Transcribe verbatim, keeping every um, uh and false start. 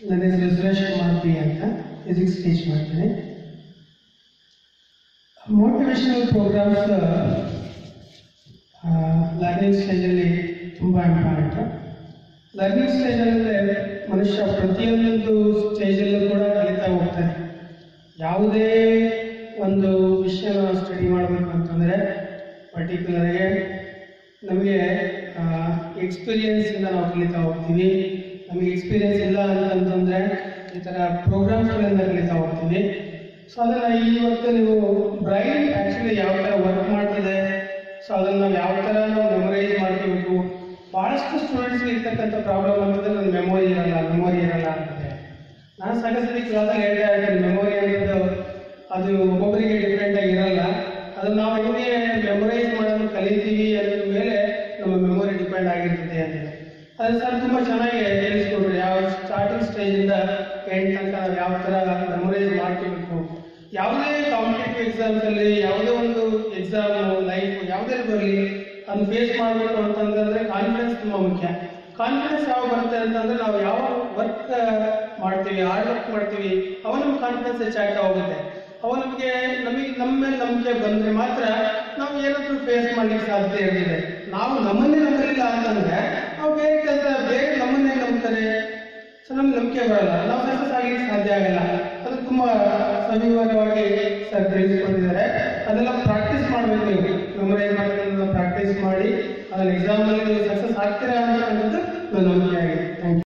ನನ್ನ ಹೆಸರು ಸುರೇಶ್ ಕುಮಾರ್ ಪಿ ಅಂತ ಫಿಸಿಕ್ಸ್ ಟೀಚ್ ಮಾಡ್ತೀನಿ. ಮೋಟಿವೇಶನಲ್ ಪ್ರೋಗ್ರಾಮ್ಸ್ ಲರ್ನಿಂಗ್ ಸ್ಟೇಜಲ್ಲಿ ತುಂಬ ಇಂಪಾರ್ಟೆಂಟ್. ಲರ್ನಿಂಗ್ ಸ್ಟೇಜ್ ಅಂದರೆ ಮನುಷ್ಯ ಪ್ರತಿಯೊಂದು ಸ್ಟೇಜಲ್ಲೂ ಕೂಡ ಕಲಿತಾ ಹೋಗ್ತಾನೆ. ಯಾವುದೇ ಒಂದು ವಿಷಯನ ಸ್ಟಡಿ ಮಾಡಬೇಕು ಅಂತಂದರೆ ಪರ್ಟಿಕ್ಯುಲರ್ಗೆ ನಮಗೆ ಎಕ್ಸ್ಪೀರಿಯನ್ಸಿಂದ ನಾವು ಕಲಿತಾ ಹೋಗ್ತೀವಿ. ನಮಗೆ ಎಕ್ಸ್ಪೀರಿಯನ್ಸ್ ಇಲ್ಲ ಅಂತಂತಂದರೆ ಈ ಥರ ಪ್ರೋಗ್ರಾಮ್ಸ್ಗಳಿಂದ ಕಲಿತಾ ಹೋಗ್ತೀವಿ. ಸೊ ಅದನ್ನು ಇವತ್ತು ನೀವು ಬ್ರೈನ್ ಆ್ಯಕ್ಚುಲಿ ಯಾವ ಥರ ವರ್ಕ್ ಮಾಡ್ತಿದೆ, ಸೊ ಅದನ್ನು ನಾವು ಯಾವ ಥರ ನಾವು ಮೆಮೊರೈಸ್ ಮಾಡ್ಕೋಬೇಕು. ಭಾಳಷ್ಟು ಸ್ಟೂಡೆಂಟ್ಸ್ಗೆ ಇರ್ತಕ್ಕಂಥ ಪ್ರಾಬ್ಲಮ್ ಅಂತಂದರೆ ನನ್ನ ಮೆಮೊರಿ ಇರಲ್ಲ ಮೆಮೊರಿ ಇರಲ್ಲ ಅಂತಂದರೆ ನಾನು ಸಾಕಷ್ಟು ಕ್ಲಾಸಾಗ ಹೇಳ್ತಾ ಇದ್ದೀನಿ. ಮೆಮೊರಿ ಅನ್ನೋದು ಅದು ಒಬ್ಬೊಬ್ಬರಿಗೆ ಡಿಫ್ರೆಂಟಾಗಿ ಇರಲ್ಲ. ಅದನ್ನು ನಾವು ಹೆಂಗೆ ಮೆಮೊರೈಸ್ ಮಾಡೋದು ಕಲಿತೀವಿ ಅನ್ನೋದ್ರ ಮೇಲೆ ನಮ್ಮ ಮೆಮೊರಿ ಡಿಪೆಂಡ್ ಆಗಿರ್ತದೆ ಅಂತ. ಅದು ಸರ್ ತುಂಬ ಚೆನ್ನಾಗಿ ತಿಳಿಸ್ಕೊಡ್ರಿ. ಯಾವ ಸ್ಟಾರ್ಟಿಂಗ್ ಸ್ಟೇಜಿಂದ ಎಂಡ್ ತನಕ ನಾವು ಯಾವ ಥರ ಮೆಮೊರೈಸ್ ಮಾಡ್ಕೋಬೇಕು. ಯಾವುದೇ ಕಾಂಪಿಟೇಟಿವ್ ಎಕ್ಸಾಮ್ಸಲ್ಲಿ ಯಾವುದೇ ಒಂದು ಎಕ್ಸಾಮು ಲೈಫ್ ಯಾವುದೇ ಬರಲಿ ಅದನ್ನು ಫೇಸ್ ಮಾಡಬೇಕು ಅಂತಂದರೆ ಕಾನ್ಫಿಡೆನ್ಸ್ ತುಂಬ ಮುಖ್ಯ. ಕಾನ್ಫಿಡೆನ್ಸ್ ಯಾವಾಗ ಬರುತ್ತೆ ಅಂತಂದರೆ ನಾವು ಯಾವ ವರ್ಕ್ ಮಾಡ್ತೀವಿ, ಹಾರ್ಡ್ ವರ್ಕ್ ಮಾಡ್ತೀವಿ, ಅವಾಗ ನಮ್ಮ ಕಾನ್ಫಿಡೆನ್ಸ್ ಹೆಚ್ಚಾಗ್ತಾ ಹೋಗುತ್ತೆ. ಅವಾಗ ನಮಗೆ ನಮಗೆ ನಮ್ಮ ಮೇಲೆ ನಂಬಿಕೆ ಬಂದರೆ ಮಾತ್ರ ನಾವು ಏನಾದರೂ ಫೇಸ್ ಮಾಡಲಿಕ್ಕೆ ಸಾಧ್ಯ ಇರ್ತದೆ. ನಾವು ನಮ್ಮನ್ನೇ ನಂಬಲಿಲ್ಲ ಅಂತಂದರೆ ನಾವು ಬೇರೆ ಕೆಲಸ ಬೇರೆ ನಮ್ಮನ್ನೇ ನಂಬ್ತಾರೆ, ಸೊ ನಮ್ಗೆ ನಂಬಿಕೆ ಬರಲ್ಲ, ನಾವು ಸಕ್ಸಸ್ ಆಗಲಿಕ್ಕೆ ಸಾಧ್ಯ ಆಗಲ್ಲ. ಅದು ತುಂಬ ಸವಿವರವಾಗಿ ಸರ್ ತಿಳಿಸ್ಕೊಂಡಿದ್ದಾರೆ. ಅದೆಲ್ಲ ಪ್ರಾಕ್ಟೀಸ್ ಮಾಡಬೇಕು. ನೀವು ಮೆಮೊರೈಸ್ ಮಾಡೋದನ್ನ ಪ್ರಾಕ್ಟೀಸ್ ಮಾಡಿ ಅದನ್ನು ಎಕ್ಸಾಮಲ್ಲಿ ನೀವು ಸಕ್ಸಸ್ ಆಗ್ತೀರಾ ಅನ್ನೋದು ನನ್ನ ನಂಬಿಕೆ ಆಗಿದೆ. Thank you.